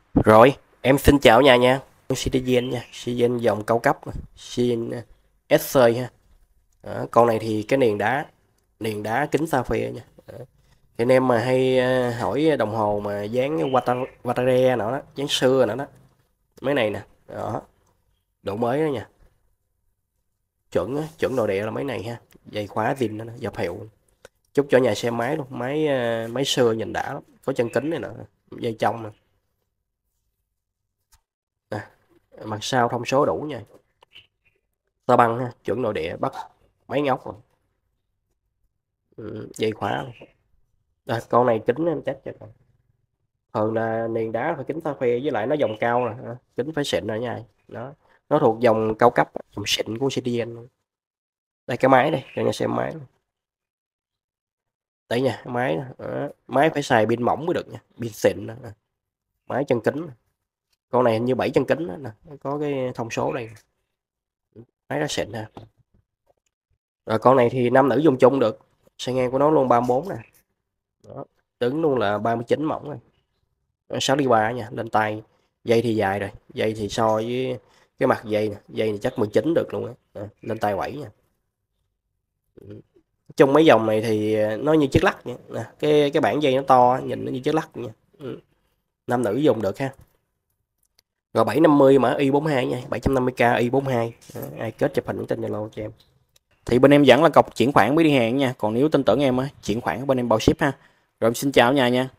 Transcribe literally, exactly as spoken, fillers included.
Rồi, em xin chào nhà nha. Citizen nha, Citizen dòng cao cấp, Citizen ét ha. Đó, con này thì cái niền đá, niền đá kính sapphire nha. Đó. Thì anh em mà hay ờ, hỏi đồng hồ mà dáng Wata- Watare nữa đó, dáng xưa nữa đó. Mấy này nè, đó, độ mới đó nha. Chuẩn á, chuẩn nội địa là mấy này ha. Dây khóa zin đó, dập hiệu. Chúc cho nhà xem máy luôn, máy ờ, máy xưa nhìn đã lắm. Có chân kính này nè, dây trong nè. Nè, mặt sau thông số đủ nha. Ta băng ha, chuẩn nội địa bắt mấy ngóc rồi. Ừ, dây khóa luôn. À, con này kính em chắc cho con. Thường là niền đá phải kính sapphire với lại nó dòng cao rồi hả? Kính phải xịn rồi nha. Đó. Nó thuộc dòng cao cấp, dòng xịn của Citizen luôn. Đây cái máy đây, cho nhà xem máy. Đấy nha, máy đó. Máy phải xài pin mỏng mới được nha, pin xịn đó. Máy chân kính. Con này hình như bảy chân kính đó nè, có cái thông số đây. Máy nó xịn ha. Rồi con này thì nam nữ dùng chung được. Xe ngang của nó luôn ba mươi bốn nè. Đó. Đứng luôn là ba mươi chín mỏng này. sáu đi ba nha, lên tay. Dây thì dài rồi, dây thì so với cái mặt dây nè, dây thì chắc mười chín được luôn á. Lên tay bảy nha. Ừ. Trong mấy dòng này thì nó như chiếc lắc nha. Nè, cái cái bảng dây nó to, nhìn nó như chiếc lắc nha. Ừ. Nam nữ dùng được ha. Rồi bảy năm mươi mã i bốn hai nha, bảy trăm năm mươi k i bốn hai. Đó, ai kết chụp hình nhắn tin Zalo cho em. Thì bên em dẫn là cọc chuyển khoản mới đi hàng nha, còn nếu tin tưởng em á, chuyển khoản bên em bao ship ha. Rồi em xin chào nhà nha.